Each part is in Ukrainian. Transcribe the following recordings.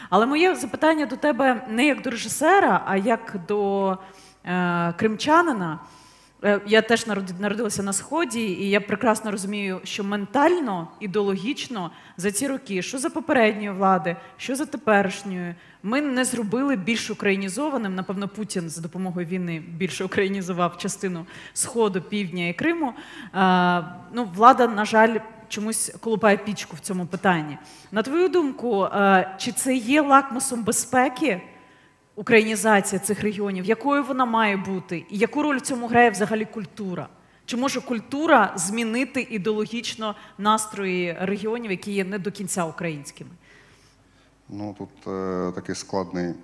Але моє запитання до тебе не як до режисера, а як до кримчанина. Я теж народилася на Сході, і я прекрасно розумію, що ментально, ідеологічно за ці роки, що за попередньої влади, що за теперішньої, ми не зробили більш українізованим. Напевно, Путін за допомогою війни більше українізував частину Сходу, Півдня і Криму. Влада, на жаль, чомусь колупає пічку в цьому питанні. На твою думку, чи це є лакмусом безпеки, українізація цих регіонів, якою вона має бути? І яку роль в цьому грає взагалі культура? Чи може культура змінити ідеологічно настрої регіонів, які є не до кінця українськими? Тут такий складний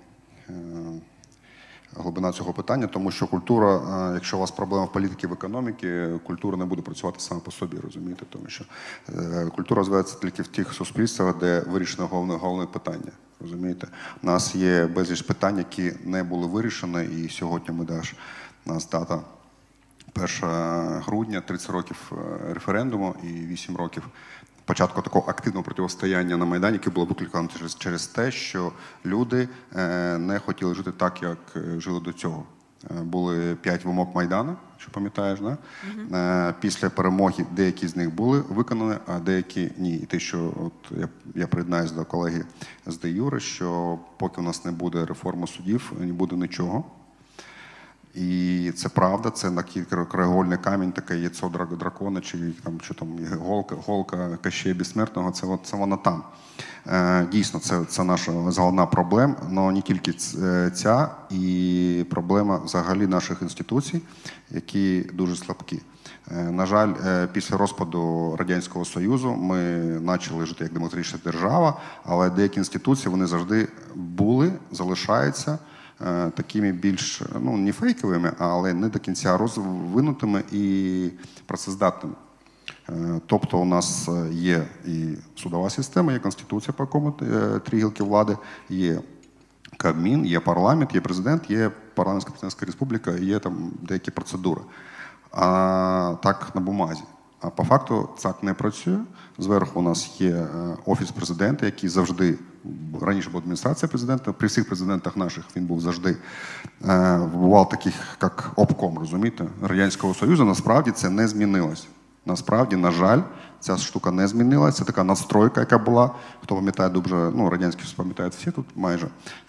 глибина цього питання, тому що культура, якщо у вас проблема в політиці, в економіці, культура не буде працювати сама по собі, розумієте? Тому що культура розвивається тільки в тих суспільствах, де вирішено головне питання, розумієте? У нас є безліч питань, які не були вирішені, і сьогодні у нас дата 1 грудня, 30 років референдуму і 8 років початку такого активного протистояння на Майдані, яке було викликано через те, що люди не хотіли жити так, як жили до цього. Були 5 вимог Майдану, що пам'ятаєш, да? Після перемоги деякі з них були виконані, а деякі ні. І те, що я приєднаюся до колеги з де Юри, що поки у нас не буде реформи судів, не буде нічого. І це правда, це краєгольний камінь, таке яйцо дракона, чи голка Кощея Безсмертного, це воно там. Дійсно, це наша головна проблема, але не тільки ця, і проблема взагалі наших інституцій, які дуже слабкі. На жаль, після розпаду Радянського Союзу ми почали жити як демократична держава, але деякі інституції, вони завжди були, залишаються такими більш, не фейковими, але не до кінця розвинутими і працездатними. Тобто у нас є і судова система, є Конституція, по якому 3 гілки влади, є Кабмін, є парламент, є президент, є парламентсько-президентська республіка, є там деякі процедури. А так на бумазі. А по факту так не працює. Зверху у нас є Офіс президента, який завжди, раніше була адміністрація президента, при всіх президентах наших він був завжди, бував таких, як обком, розумієте, Радянського Союзу, насправді це не змінилось. Насправді, на жаль, ця штука не змінилася. Це така надстройка, яка була. Хто пам'ятає дуже, радянські пам'ятають всі тут майже.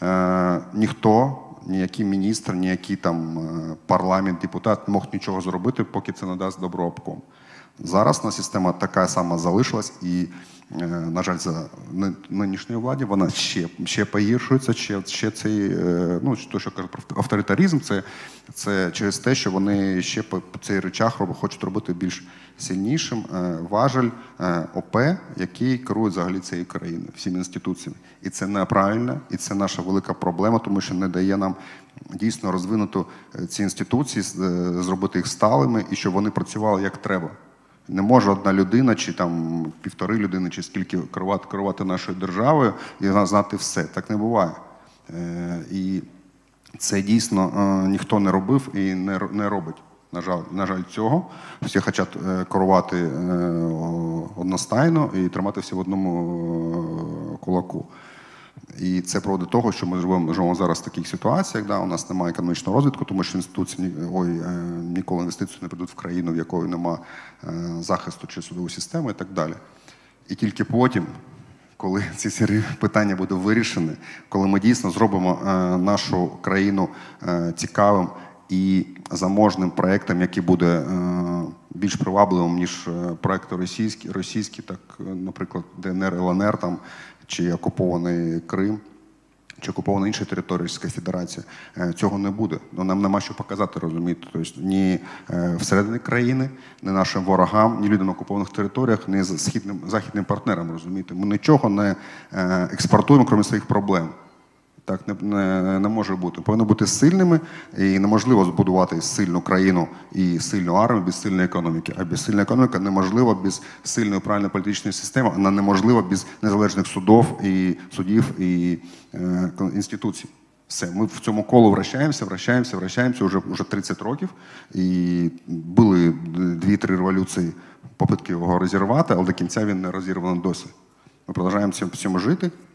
Ніхто, ніякий міністр, ніякий там парламент, депутат не мог нічого зробити, поки це не дасть добро обком. Зараз на система така сама залишилась і, на жаль, за нинішньої владі вона ще погіршується, ще цей, то, що кажуть про авторитаризм, це через те, що вони ще по цей речах хочуть робити більш сильнішим важель ОП, який керує взагалі цією країною, всіми інституціями. І це неправильно, і це наша велика проблема, тому що не дає нам дійсно розвинути ці інституції, зробити їх сталими і щоб вони працювали як треба. Не може одна людина, чи там 1,5 людини, чи скільки керувати нашою державою і знати все. Так не буває. І це дійсно ніхто не робив і не робить. На жаль, цього. Всі хочуть керувати одностайно і тримати всі в одному кулаку. І це приводить до того, що ми живемо зараз в таких ситуаціях, у нас немає економічного розвитку, тому що інституції ніколи інвестиції не прийдуть в країну, в якої немає захисту чи судової системи і так далі. І тільки потім, коли ці питання будуть вирішені, коли ми дійсно зробимо нашу країну цікавим і заможним проєктом, який буде більш привабливим, ніж проєкти російські, так, наприклад, ДНР, ЛНР, там, чи окупований Крим, чи окупована інша територія Російської Федерації, цього не буде. Нам нема що показати, розумієте. Тобто ні всередині країни, ні нашим ворогам, ні людям на окупованих територіях, ні західним партнерам, розумієте. Ми нічого не експортуємо, крім своїх проблем. Так не може бути. Повинні бути сильними, і неможливо збудувати сильну країну і сильну армію без сильної економіки. А безсильна економіка неможлива без сильної правильної політичної системи, вона неможлива без незалежних судів і інституцій. Все, ми в цьому колу вращаємося вже 30 років. І були 2-3 революції, попитки його розірвати, але до кінця він не розірваний досі. Ми продовжуємо в цьому жити.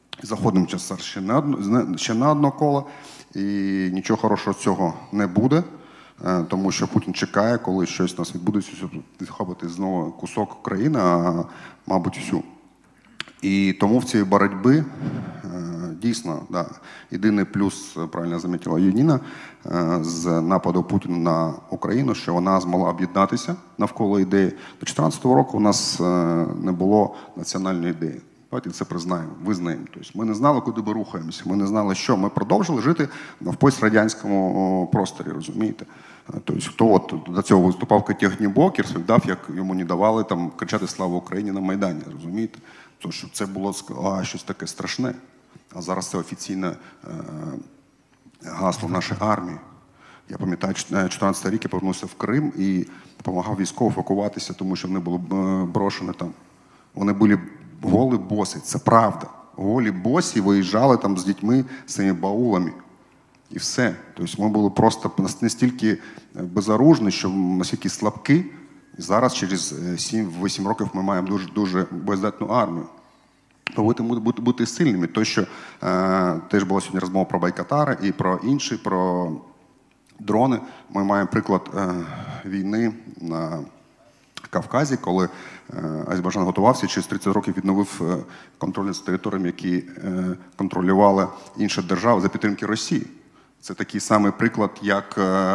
Заходимо зараз ще на одно коло, і нічого хорошого з цього не буде, тому що Путін чекає, коли щось у нас відбудеться, щоб відхопити знову кусок країни, а мабуть всю. І тому в цій боротьбі дійсно, да, єдиний плюс, правильно замітила Юніна, з нападу Путіна на Україну, що вона змогла об'єднатися навколо ідеї. До 2014 року у нас не було національної ідеї. Давайте це признаємо, визнаємо. Тобто ми не знали, куди ми рухаємося, ми не знали, що. Ми продовжили жити в пострадянському просторі, розумієте? Тобто хто от до цього виступав Катягнібок і розповідав, як йому не давали там кричати «Слава Україні» на Майдані, розумієте? Тому що це було щось таке страшне. А зараз це офіційне гасло нашої армії. Я пам'ятаю, 2014 рік я повернувся в Крим і допомагав військовим евакуватися, тому що вони були брошені там. Вони були голі боси, це правда. Голі босі виїжджали там з дітьми, з цими баулами. І все. Тобто ми були просто настільки безоружні, що настільки слабкі. І зараз, через 7-8 років, ми маємо дуже боєздатну армію. Повинні бути сильними. То, що теж була сьогодні розмова про Байкотари і про інші, про дрони. Ми маємо приклад війни на Кавказі, коли Азербайджан готувався, через 30 років відновив контроль над територіями, які контролювали інші держави за підтримки Росії. Це такий самий приклад, як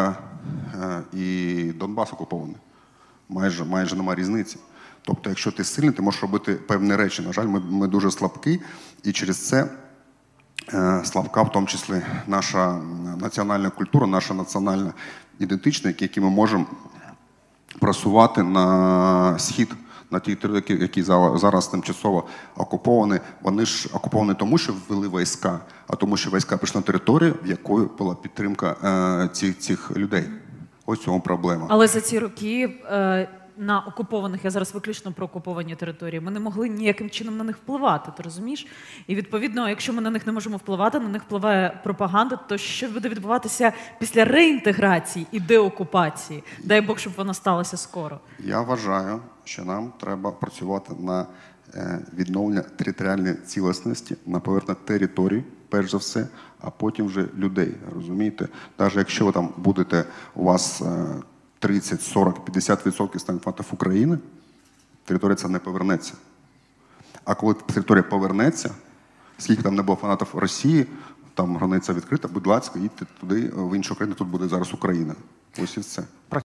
і Донбас окупований. Майже немає різниці. Тобто, якщо ти сильний, ти можеш робити певні речі. На жаль, ми дуже слабкі, і через це слабка, в тому числі, наша національна культура, наша національна ідентичність, які ми можемо просувати на схід, на ті території, які зараз тимчасово окуповані. Вони ж окуповані тому, що ввели війська, а тому, що війська прийшли на територію, в якої була підтримка цих людей. Ось в цьому проблема. Але за ці роки на окупованих, я зараз виключно про окуповані території, ми не могли ніяким чином на них впливати, ти розумієш? І відповідно, якщо ми на них не можемо впливати, на них впливає пропаганда, то що буде відбуватися після реінтеграції і деокупації? Дай Бог, щоб вона сталася скоро. Я вважаю, що нам треба працювати на відновлення територіальної цілісності, на повернення територій, перш за все, а потім вже людей, розумієте? Навіть якщо ви там будете, у вас 30, 40, 50% стануть фантів України, територія ця не повернеться. А коли територія повернеться, скільки там не було фанатів Росії, там границя відкрита, будь ласка, їдьте туди, в іншу країну, тут буде зараз Україна. Ось і все.